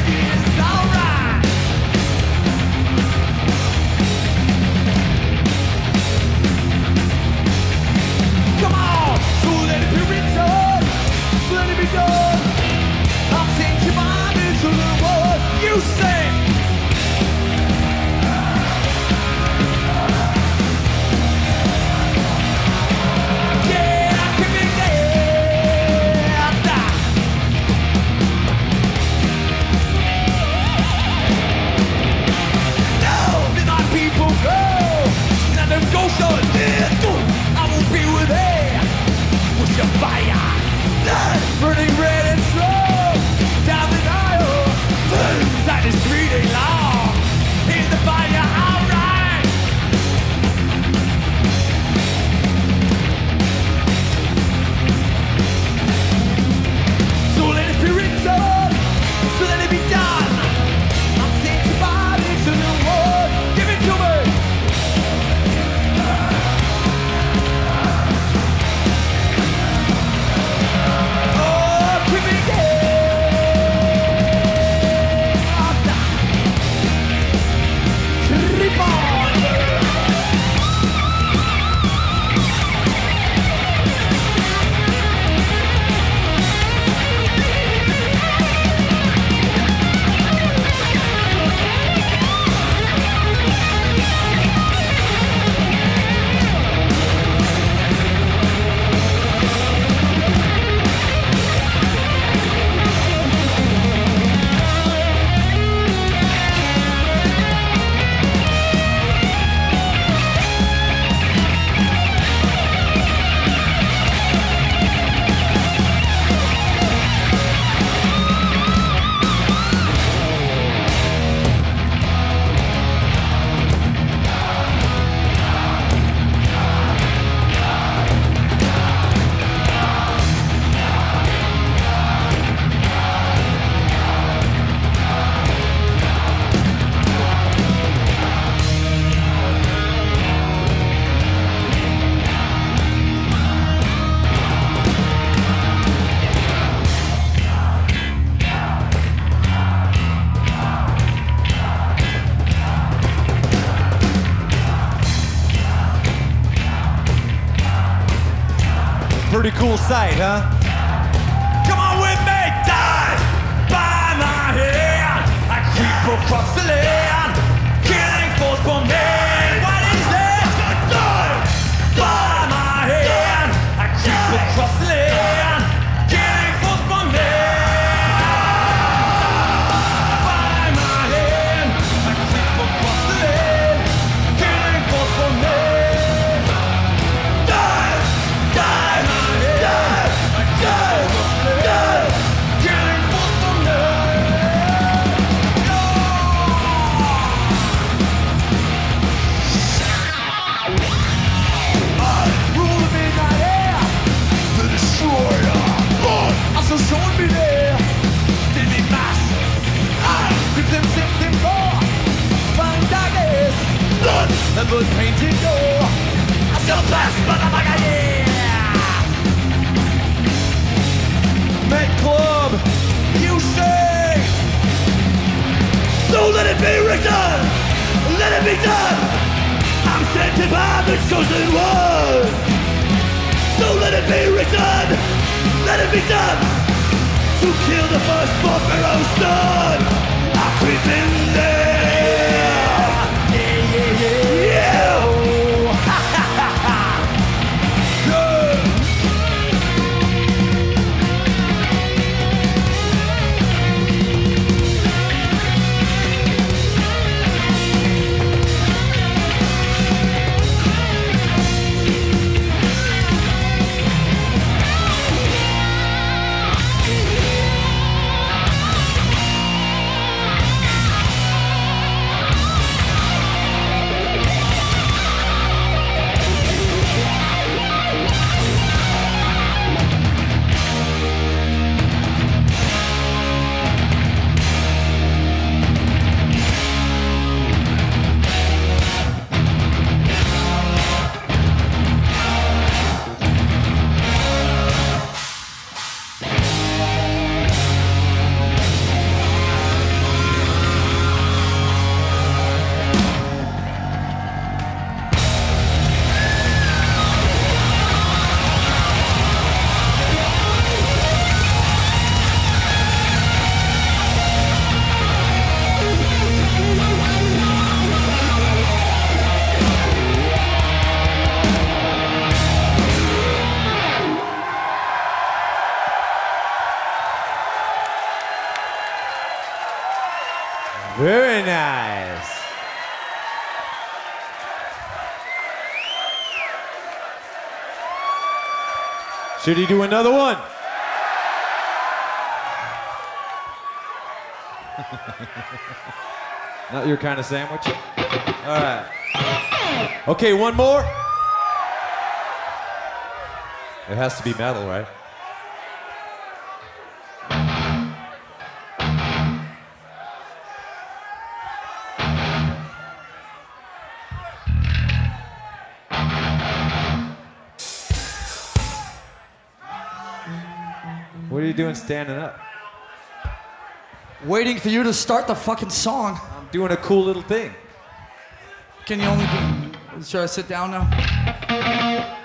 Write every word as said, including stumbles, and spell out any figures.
is alright. Come on, so let it be written, so let it be done. I'll change your mind into the word you say. I will be with her. Push your fire, burning red and slow down the aisle. That is three days long. In the fire, alright. So let it be written, so let it be done. I'm saying to body to the world. Give it to me. Pretty cool sight, huh? Come on with me, die by my hand. I creep across the land, killing fools for me. What is this? Die by my hand. I creep across the land, killing fools for me. By my hand, I creep across the land, killing fools for me. Show me there, did me mass. I grip them, six them four. Fine daggers, blood, and blood painted door. I still pass, motherfucker, yeah. Met Club, you say. So let it be written, let it be done. I'm sent to by the chosen one. So let it be written, let it be done. To kill the firstborn Pharaoh's son, I creep in there. Yeah, yeah, yeah, yeah. Oh. Ha, ha, ha, ha. Yeah. Very nice. Should he do another one? Not your kind of sandwich? All right. Okay, one more. It has to be metal, right? What are you doing standing up? Waiting for you to start the fucking song. I'm doing a cool little thing. Can you only do... Should I sit down now?